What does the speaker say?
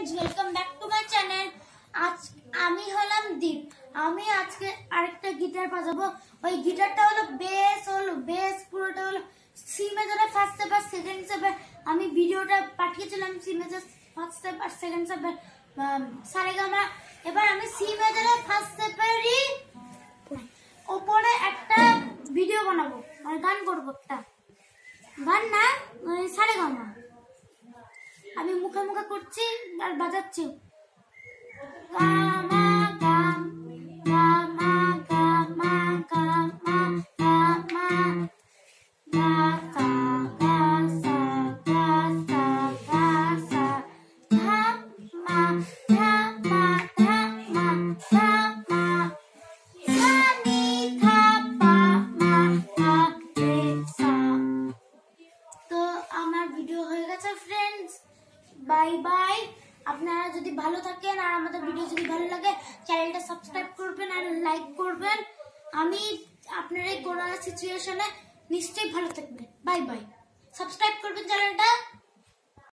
Friends welcome back to my channel. आज আমি হলাম দীপ। আমি আজকে আরেকটা গিটার বাজাবো। ওই গিটারটা হলো বেস পুরোটা হলো সি মেজরে ফার্স্ট স্টেপ আর সেকেন্ড স্টেপে। আমি ভিডিওটা পাঠিয়েছিলাম সি মেজর ফার্স্ট স্টেপ আর সেকেন্ড স্টেপে সারেগামা। এবার আমি সি মেজরে ফার্স্ট স্টেপেরই উপরে একটা ভিডিও বানাবো, আর গান করবো। একটা গান না সারেগামা আমি মুখে মুখে করছি আর বাজাচ্ছি। গামা গাম গামা গামা গামা গামা গা সা গা সা গা সা গা সা ধা মা ধা মা ধা মা ধা মা সা নি ধা পা মা ধা রে সা। তো আমার ভিডিও হয়ে গেছে ফ্রেন্ডস, বাই বাই। আপনারা যদি ভালো থাকেন আর আমাদের ভিডিও যদি ভালো লাগে চ্যানেলটা সাবস্ক্রাইব করবেন আর লাইক করবেন। আমি আপনার এই করোনা সিচুয়েশনে নিশ্চয়ই ভালো থাকবেন। Bye bye. সাবস্ক্রাইব করবেন চ্যানেলটা।